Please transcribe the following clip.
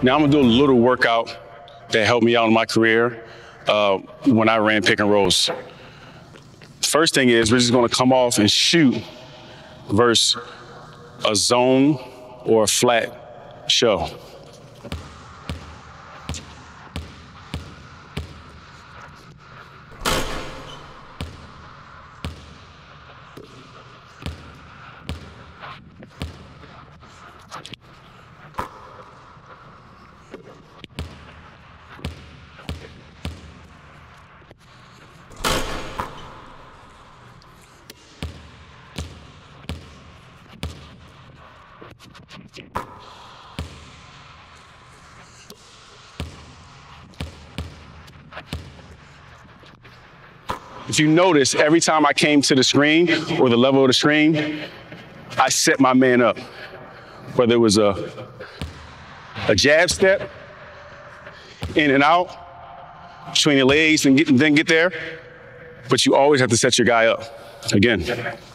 Now I'm gonna do a little workout that helped me out in my career when I ran pick and rolls. First thing is we're just gonna come off and shoot versus a zone or a flat show. If you notice, every time I came to the screen or the level of the screen, I set my man up. Whether it was a jab step, in and out, between your legs and then get there, but you always have to set your guy up. Again.